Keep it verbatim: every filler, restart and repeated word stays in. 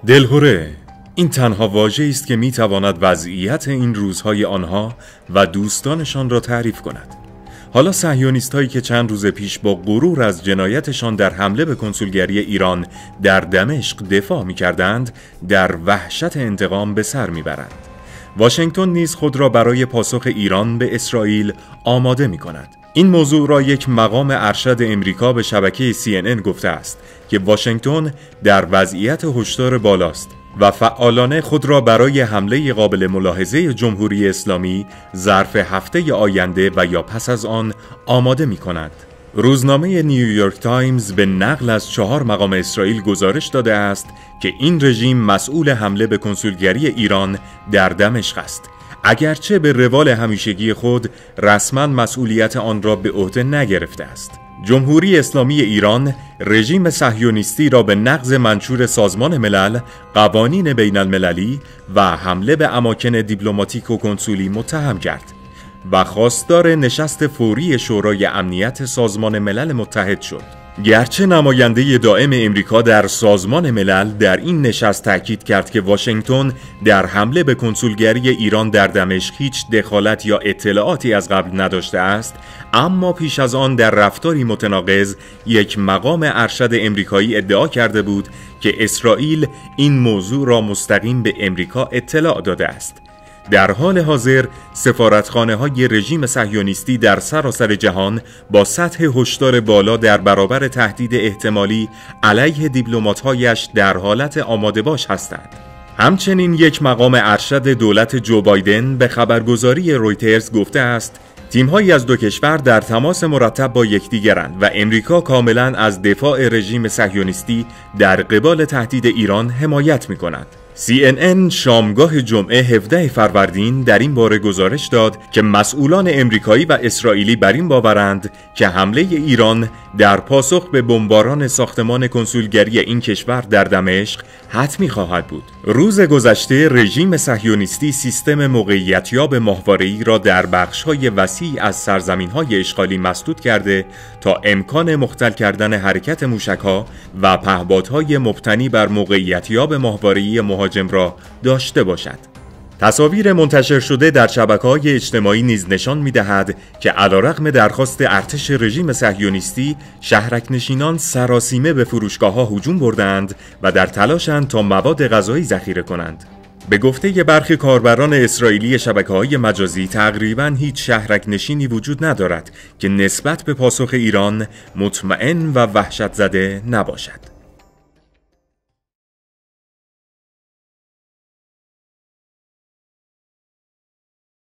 دلهره، این تنها واژه‌ای است که می‌تواند وضعیت این روزهای آنها و دوستانشان را تعریف کند. حالا صهیونیست‌هایی که چند روز پیش با غرور از جنایتشان در حمله به کنسولگری ایران در دمشق دفاع می‌کردند، در وحشت انتقام به سر می‌برند. واشنگتن نیز خود را برای پاسخ ایران به اسرائیل آماده می‌کند. این موضوع را یک مقام ارشد امریکا به شبکه سی ان ان گفته است که واشنگتن در وضعیت هشدار بالاست و فعالانه خود را برای حمله قابل ملاحظه جمهوری اسلامی ظرف هفته آینده و یا پس از آن آماده می کند. روزنامه نیویورک تایمز به نقل از چهار مقام اسرائیل گزارش داده است که این رژیم مسئول حمله به کنسولگری ایران در دمشق است، اگرچه به روال همیشگی خود رسما مسئولیت آن را به عهده نگرفته است. جمهوری اسلامی ایران رژیم صهیونیستی را به نقض منشور سازمان ملل، قوانین بین المللی و حمله به اماکن دیپلماتیک و کنسولی متهم کرد و خواستار نشست فوری شورای امنیت سازمان ملل متحد شد. گرچه نماینده دائم امریکا در سازمان ملل در این نشست تاکید کرد که واشنگتن در حمله به کنسولگری ایران در دمشق هیچ دخالت یا اطلاعاتی از قبل نداشته است، اما پیش از آن در رفتاری متناقض یک مقام ارشد امریکایی ادعا کرده بود که اسرائیل این موضوع را مستقیم به امریکا اطلاع داده است. در حال حاضر سفارتخانه‌های رژیم صهیونیستی در سراسر جهان با سطح هشدار بالا در برابر تهدید احتمالی علیه دیپلمات‌هایش در حالت آماده باش هستند. همچنین یک مقام ارشد دولت جو بایدن به خبرگزاری رویترز گفته است تیم‌هایی از دو کشور در تماس مرتب با یکدیگرند و امریکا کاملاً از دفاع رژیم صهیونیستی در قبال تهدید ایران حمایت می‌کند. سی ان ان شامگاه جمعه هفدهم فروردین در این باره گزارش داد که مسئولان امریکایی و اسرائیلی بر این باورند که حمله ایران در پاسخ به بمباران ساختمان کنسولگری این کشور در دمشق حتمی خواهد بود. روز گذشته رژیم صهیونیستی سیستم موقعیتیاب ماهواره‌ای را در بخش‌های وسیع از سرزمین‌های اشغالی مسدود کرده تا امکان مختل کردن حرکت موشک‌ها و پهپادهای مبتنی بر موقعیتیاب ماهواره‌ای مهاجم را داشته باشد. تصاویر منتشر شده در شبکه‌های اجتماعی نیز نشان می‌دهد که علیرغم درخواست ارتش رژیم صهیونیستی، شهرک‌نشینان سراسیمه به فروشگاه‌ها هجوم بردند و در تلاشند تا مواد غذایی ذخیره کنند. به گفته برخی کاربران اسرائیلی شبکه‌های مجازی، تقریباً هیچ شهرک‌نشینی وجود ندارد که نسبت به پاسخ ایران مطمئن و وحشت زده نباشد.